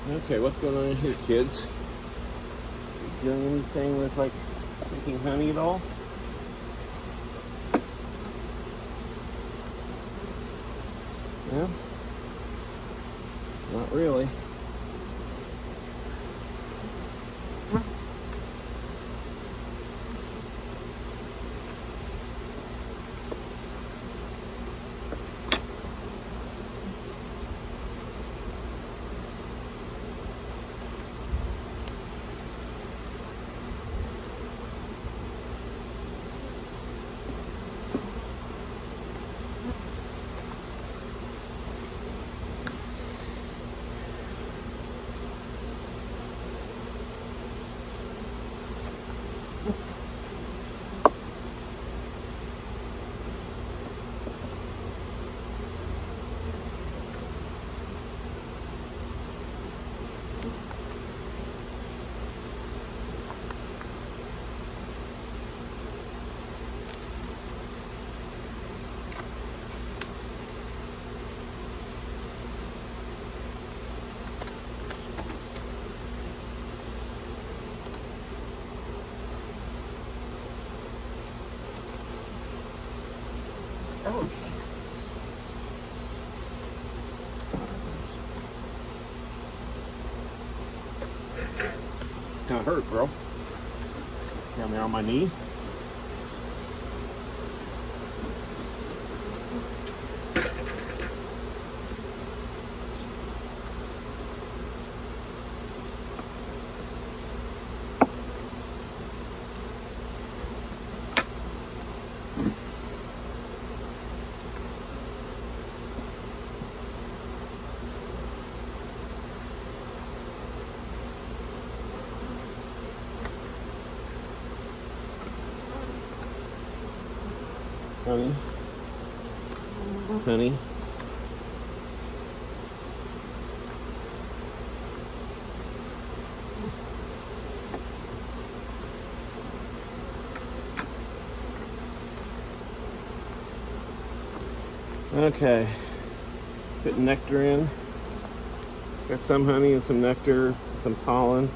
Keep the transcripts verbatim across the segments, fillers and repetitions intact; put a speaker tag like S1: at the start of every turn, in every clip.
S1: Okay, what's going on here, kids? You doing anything with like making honey at all? Yeah? Not really. Ouch. Kinda hurt, bro. Got me on my knee. Honey. Honey. Okay. Put nectar in. Got some honey and some nectar, some pollen.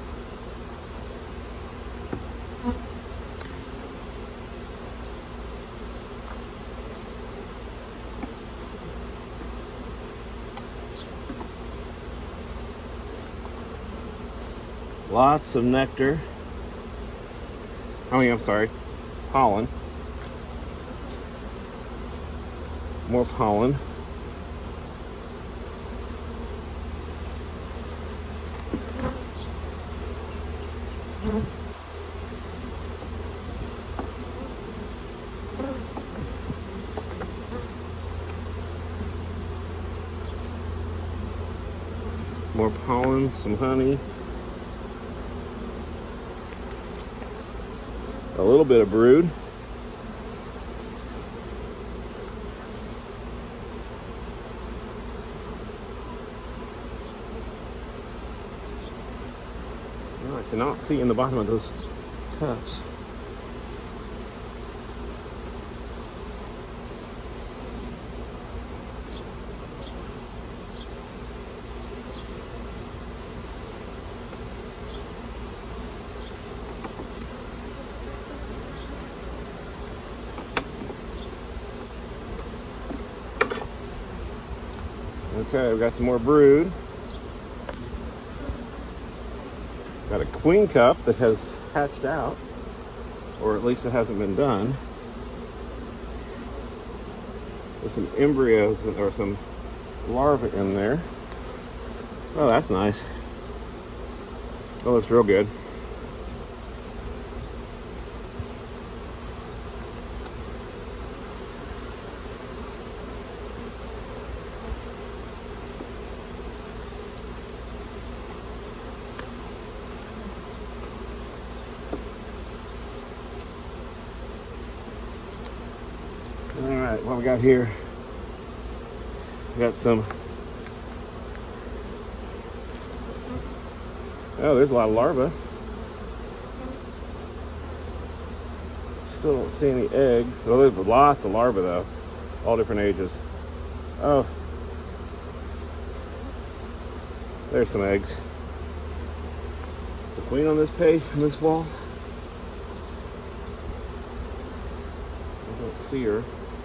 S1: Lots of nectar. I mean, I'm sorry, pollen. More pollen. More pollen, some honey. A little bit of brood. Oh, I cannot see in the bottom of those cups. Okay, we've got some more brood. Got a queen cup that has hatched out, or at least it hasn't been done. There's some embryos or some larvae in there. Oh, that's nice. That looks real good. All right, what we got here? We got some. Oh, there's a lot of larvae. Still don't see any eggs. Oh, there's lots of larvae though, all different ages. Oh, There's some eggs. The queen on this page, on this wall. I don't see her.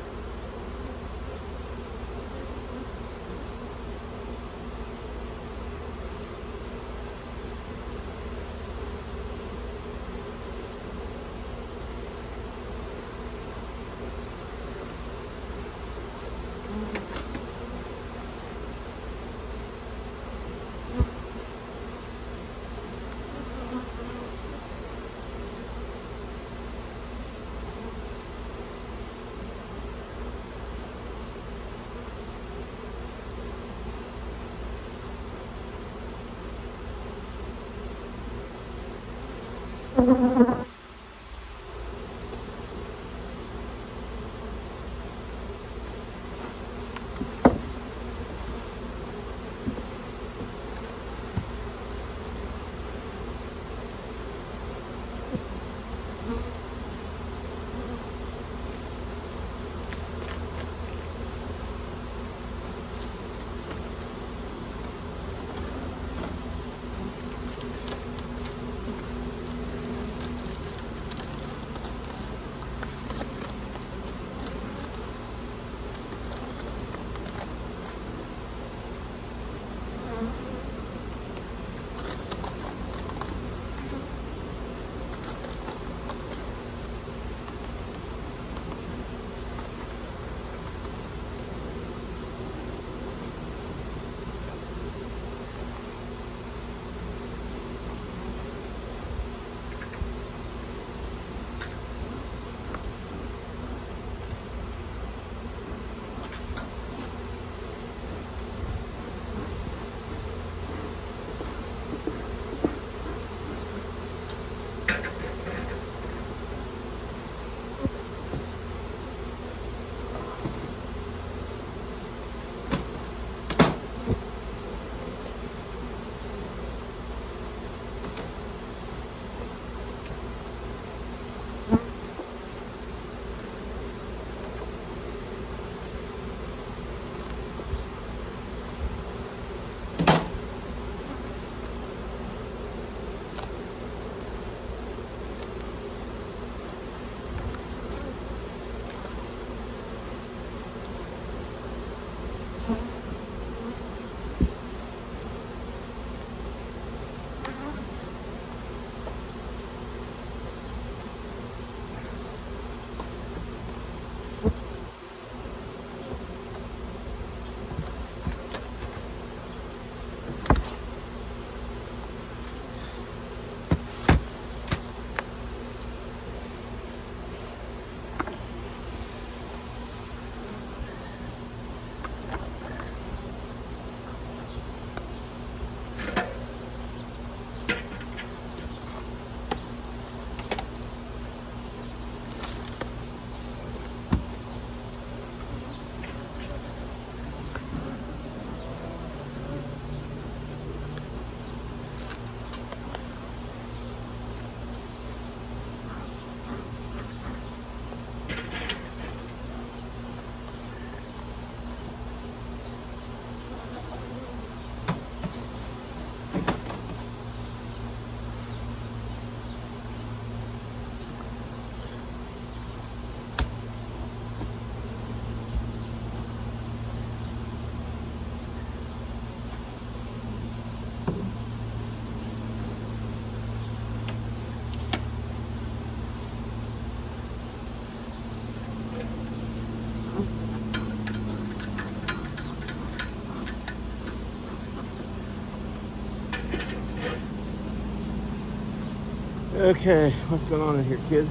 S1: Okay, what's going on in here, kids?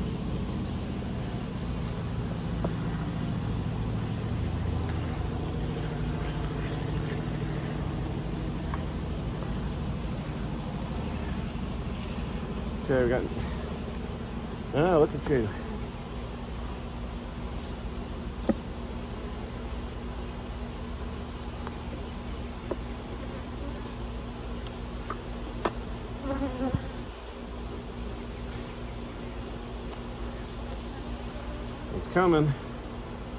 S1: Okay, we got. Oh, look at you. It's coming.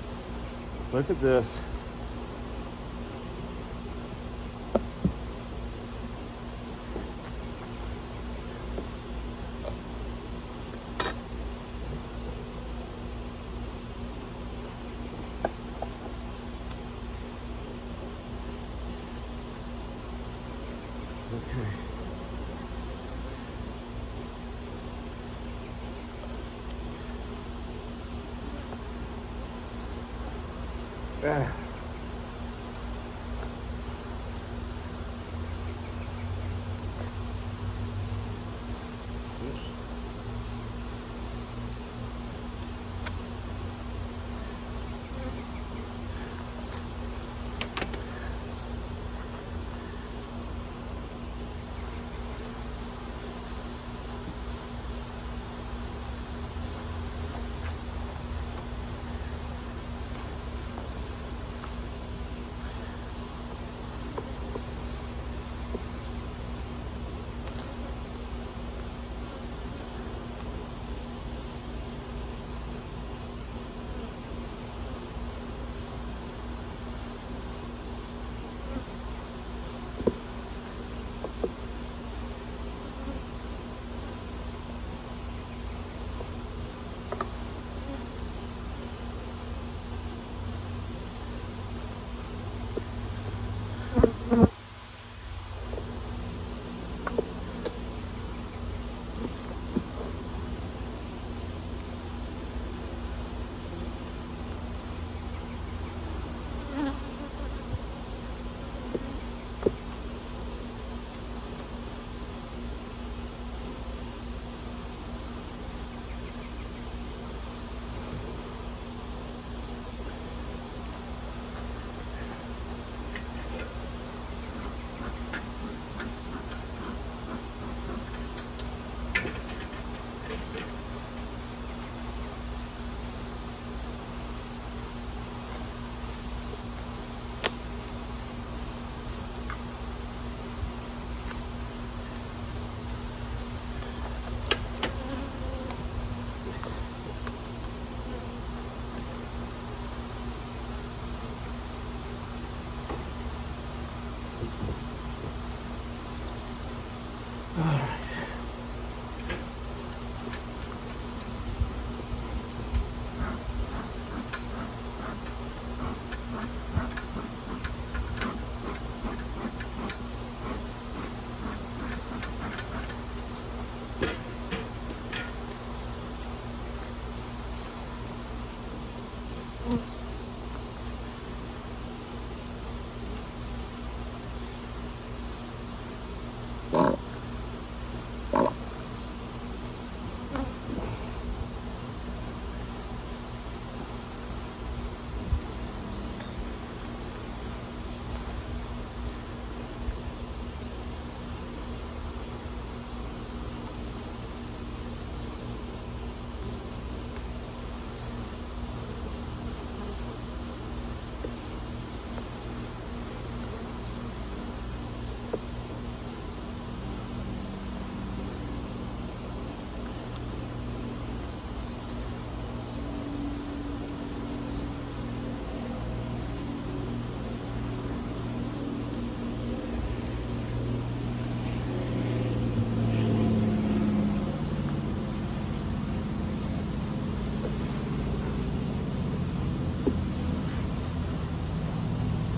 S1: Look at this. Okay. Ah.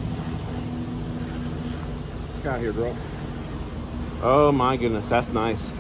S2: Out here, girls.
S1: Oh my goodness, that's nice.